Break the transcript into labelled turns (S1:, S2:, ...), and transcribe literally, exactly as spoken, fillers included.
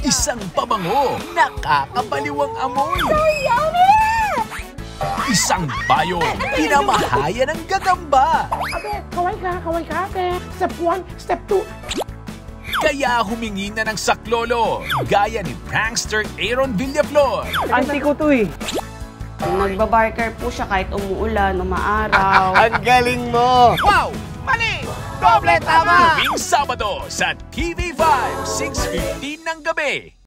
S1: Isang pabango, nakakabaliwang amoy.
S2: So yummy!
S1: Isang bayo, pinamahaya ng gagamba.
S3: Abe, kaway ka, kaway ka, ate. Step one, step two.
S1: Kaya humingi na ng saklolo, gaya ni prankster Aaron Villaflor.
S4: Auntie ko to eh.
S5: Nagbabarker po siya kahit umuulan, umaaraw.
S4: Ang galing mo!
S1: Wow! Mali!
S4: Doble tama!
S1: Tuwing Sabado sa T V five, six fifteen ng gabi.